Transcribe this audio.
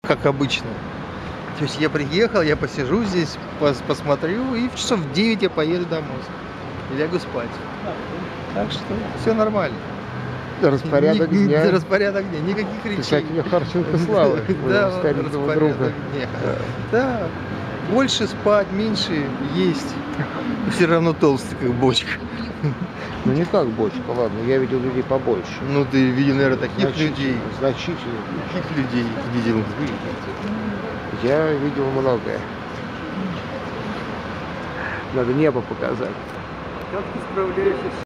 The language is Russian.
как обычно. То есть я приехал, я посижу здесь, посмотрю, и в часов в 9 я поеду домой. И лягу спать. Так что все нормально. Распорядок дня. Распорядок дня, никаких речей. Кстати, Харченко Славы, Да, старинного друга. распорядок дня. Да, больше спать, меньше есть. Все равно толстый, как бочка. Ну не как бочка, ладно, я видел людей побольше. Ну ты видел, наверное, таких людей. Значительно. Таких людей видел. Я видел многое. Надо небо показать. Как ты справляешься